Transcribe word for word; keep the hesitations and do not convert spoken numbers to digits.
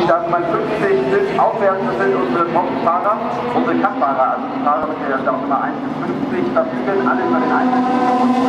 Startnummer fünfzig bis aufwärts, das sind unsere Top-Fahrer, unsere Cup-Fahrer, also die Fahrer mit der Startnummer eins bis fünfzig verfügen alle über den einzelnen